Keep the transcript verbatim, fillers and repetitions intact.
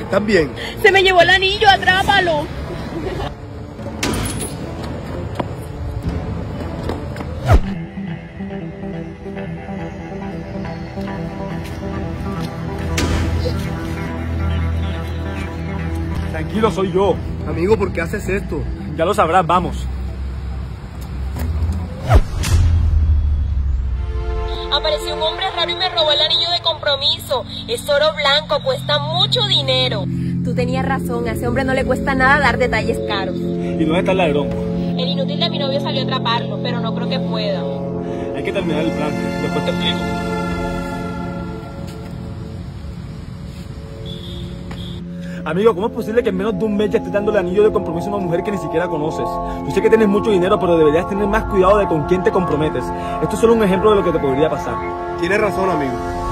¿Estás bien? Se me llevó el anillo, atrápalo. Tranquilo, soy yo. Amigo, ¿por qué haces esto? Ya lo sabrás, vamos. Apareció un hombre raro y me robó el anillo de compromiso. Es oro blanco, cuesta mucho dinero. Tú tenías razón, a ese hombre no le cuesta nada dar detalles caros. ¿Y dónde está el ladrón? El inútil de mi novio salió a atraparlo, pero no creo que pueda. Hay que terminar el plan, después te explico. Amigo, ¿cómo es posible que en menos de un mes ya estés dando el anillo de compromiso a una mujer que ni siquiera conoces? Yo sé que tienes mucho dinero, pero deberías tener más cuidado de con quién te comprometes. Esto es solo un ejemplo de lo que te podría pasar. Tienes razón, amigo.